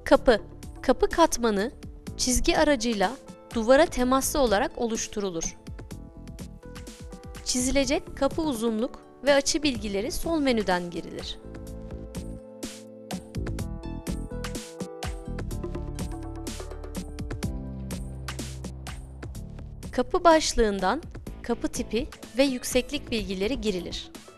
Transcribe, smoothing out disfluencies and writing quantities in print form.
Kapı. Kapı katmanı çizgi aracıyla duvara temaslı olarak oluşturulur. Çizilecek kapı uzunluk ve açı bilgileri sol menüden girilir. Kapı başlığından kapı tipi ve yükseklik bilgileri girilir.